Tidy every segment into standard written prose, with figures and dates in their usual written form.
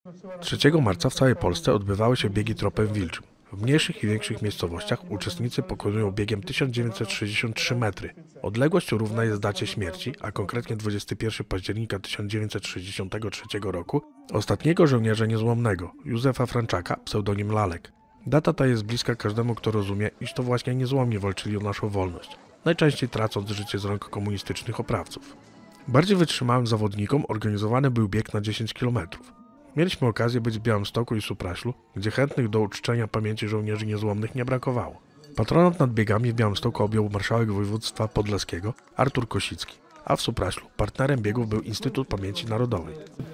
3 marca w całej Polsce odbywały się biegi tropem wilczym. W mniejszych i większych miejscowościach uczestnicy pokonują biegiem 1963 metry. Odległość równa jest dacie śmierci, a konkretnie 21 października 1963 roku, ostatniego żołnierza niezłomnego, Józefa Franczaka, pseudonim Lalek. Data ta jest bliska każdemu, kto rozumie, iż to właśnie niezłomni walczyli o naszą wolność, najczęściej tracąc życie z rąk komunistycznych oprawców. Bardziej wytrzymałym zawodnikom organizowany był bieg na 10 km. Mieliśmy okazję być w Białymstoku i Supraślu, gdzie chętnych do uczczenia pamięci żołnierzy niezłomnych nie brakowało. Patronat nad biegami w Białymstoku objął marszałek województwa podlaskiego Artur Kosicki, a w Supraślu partnerem biegów był Instytut Pamięci Narodowej.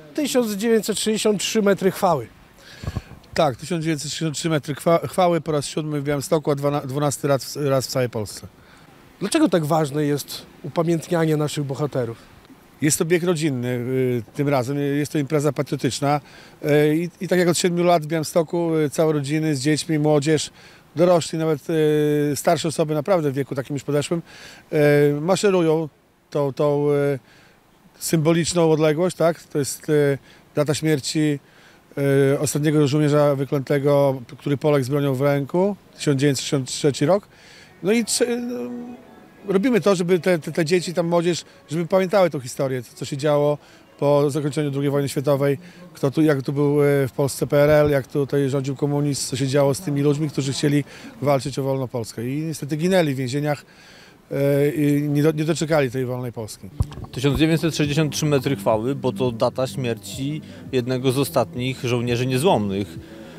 1963 metry chwały. Tak, 1963 metry chwały po raz 7 w Białymstoku, a 12 raz w całej Polsce. Dlaczego tak ważne jest upamiętnianie naszych bohaterów? Jest to bieg rodzinny tym razem, jest to impreza patriotyczna i tak jak od 7 lat w Białymstoku całe rodziny z dziećmi, młodzież, dorośli, nawet starsze osoby naprawdę w wieku takim już podeszłym maszerują tą symboliczną odległość, tak? To jest data śmierci ostatniego żołnierza wyklętego, który Polak z bronią w ręku, 1963 rok. No i robimy to, żeby te dzieci, tam młodzież, żeby pamiętały tą historię, co się działo po zakończeniu II wojny światowej, jak tu był w Polsce PRL, jak tutaj rządził komunizm, co się działo z tymi ludźmi, którzy chcieli walczyć o wolną Polskę. I niestety ginęli w więzieniach i nie doczekali tej wolnej Polski. 1963 metry chwały, bo to data śmierci jednego z ostatnich żołnierzy niezłomnych.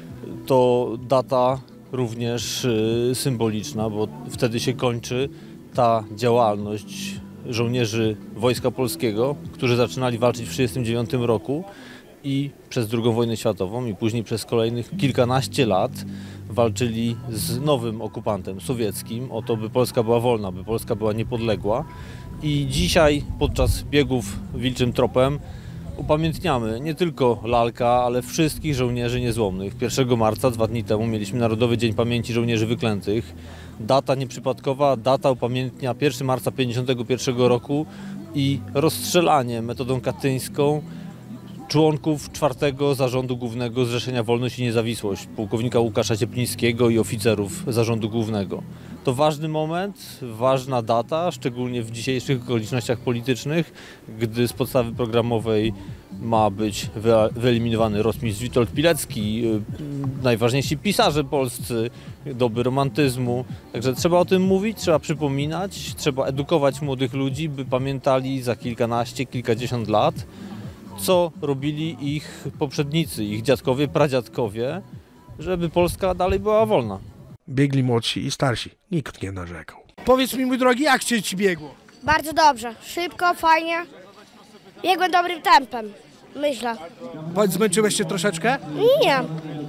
To data również symboliczna, bo wtedy się kończy ta działalność żołnierzy Wojska Polskiego, którzy zaczynali walczyć w 1939 roku i przez II wojnę światową i później przez kolejnych kilkanaście lat walczyli z nowym okupantem sowieckim o to, by Polska była wolna, by Polska była niepodległa. I dzisiaj podczas biegów wilczym tropem upamiętniamy nie tylko Lalka, ale wszystkich żołnierzy niezłomnych. 1 marca, 2 dni temu, mieliśmy Narodowy Dzień Pamięci Żołnierzy Wyklętych. Data nieprzypadkowa, data upamiętnia 1 marca 1951 roku i rozstrzelanie metodą katyńską członków 4. Zarządu Głównego Zrzeszenia Wolność i Niezawisłość, pułkownika Łukasza Cieplińskiego i oficerów Zarządu Głównego. To ważny moment, ważna data, szczególnie w dzisiejszych okolicznościach politycznych, gdy z podstawy programowej ma być wyeliminowany rotmistrz Witold Pilecki, najważniejsi pisarze polscy, doby romantyzmu. Także trzeba o tym mówić, trzeba przypominać, trzeba edukować młodych ludzi, by pamiętali za kilkanaście, kilkadziesiąt lat, co robili ich poprzednicy, ich dziadkowie, pradziadkowie, żeby Polska dalej była wolna. Biegli młodsi i starsi, nikt nie narzekał. Powiedz mi, mój drogi, jak się ci biegło? Bardzo dobrze, szybko, fajnie. Biegłem dobrym tempem, myślę. Powiedz, zmęczyłeś się troszeczkę? Nie.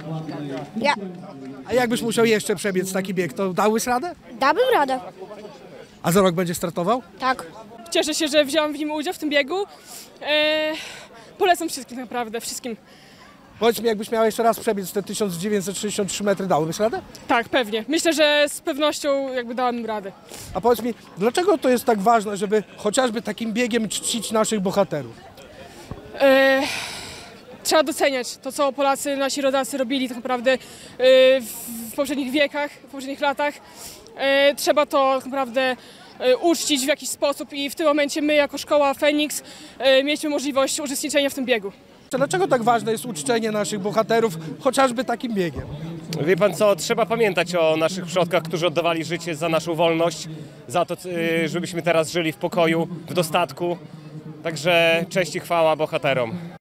Ja A jakbyś musiał jeszcze przebiec taki bieg, to dałbyś radę? dałbym radę. A za rok będziesz startował? Tak. Cieszę się, że wziąłam w nim udział, w tym biegu. Polecam wszystkim, naprawdę, wszystkim. Powiedz mi, jakbyś miał jeszcze raz przebiec te 1963 metry, dałbyś radę? Tak, pewnie. Myślę, że z pewnością dałabym radę. A powiedz mi, dlaczego to jest tak ważne, żeby chociażby takim biegiem czcić naszych bohaterów? Trzeba doceniać to, co Polacy, nasi rodacy robili tak naprawdę w poprzednich wiekach, w poprzednich latach. Trzeba to tak naprawdę uczcić w jakiś sposób i w tym momencie my jako szkoła Feniks mieliśmy możliwość uczestniczenia w tym biegu. Dlaczego tak ważne jest uczczenie naszych bohaterów chociażby takim biegiem? Wie pan co, trzeba pamiętać o naszych przodkach, którzy oddawali życie za naszą wolność, za to, żebyśmy teraz żyli w pokoju, w dostatku. Także cześć i chwała bohaterom.